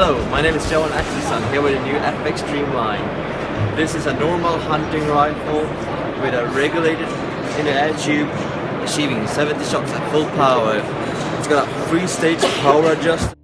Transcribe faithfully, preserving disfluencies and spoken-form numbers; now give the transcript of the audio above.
Hello, my name is Johan Axelsson, here with a new F X Streamline. This is a normal hunting rifle with a regulated inner air tube, achieving seventy shots at full power. It's got a three-stage power adjust.